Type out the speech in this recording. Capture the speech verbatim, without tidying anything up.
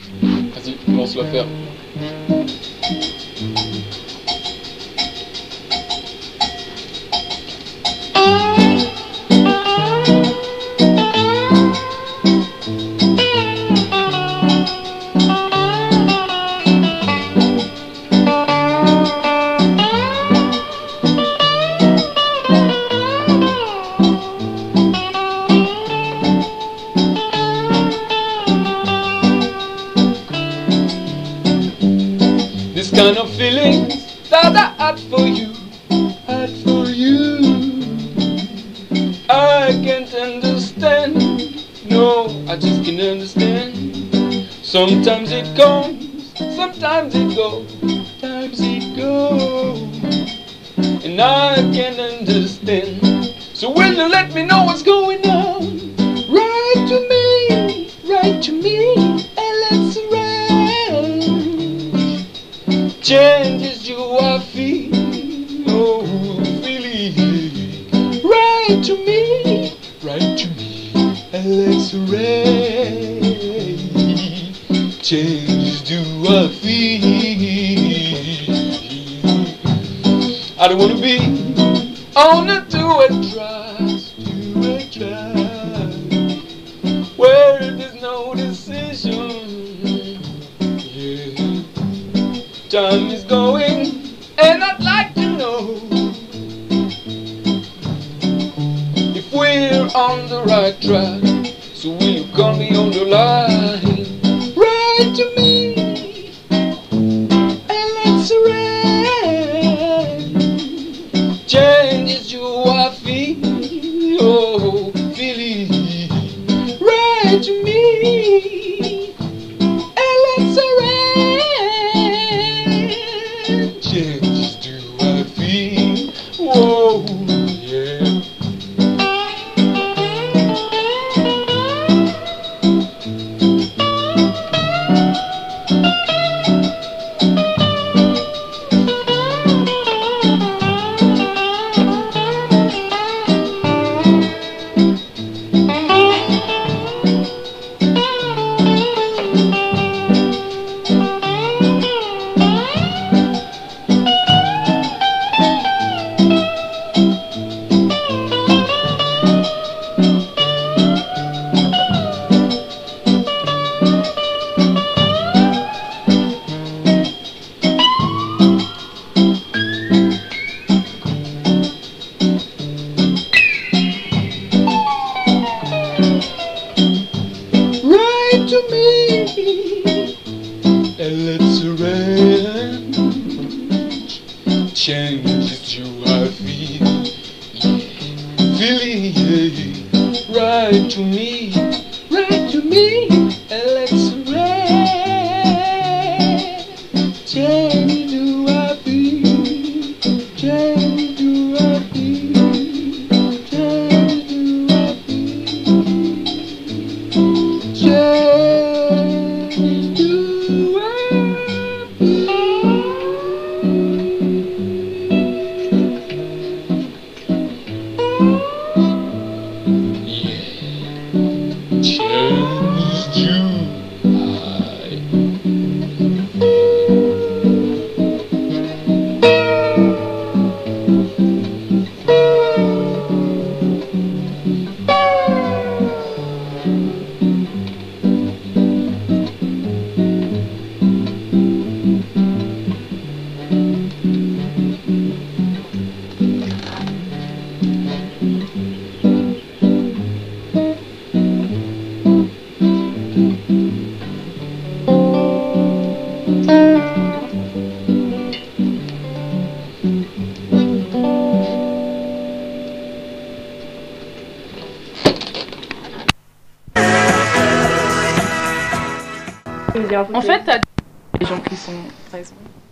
Vas-y, lance l'affaire. This kind of feelings that I had for you, had for you, I can't understand. No, I just can't understand. Sometimes it comes, sometimes it goes, sometimes it goes, and I can't understand. So will you let me know what's going on? Write to me, write to me, and let's arrange changes you are feeling, oh, feeling. Write to me, write to me, and let's arrange changes you are feeling. I don't wanna be on a two-way track, two-way track, where there's no decision. Yeah. Time is going, and I'd like to know if we're on the right track. So will you call me on the line? Write to me, and let's arrange changes you are feeling, oh, feeling. Write to me, and let's arrange changes do I feel, whoa, yeah. To me, and let's arrange changes you are feeling, feeling, yeah. Write to me, write to me, and let's arrange changes you are feeling, changes you are feeling, changes you are feeling, changes. En fait, t'as des gens qui sont... Par exemple.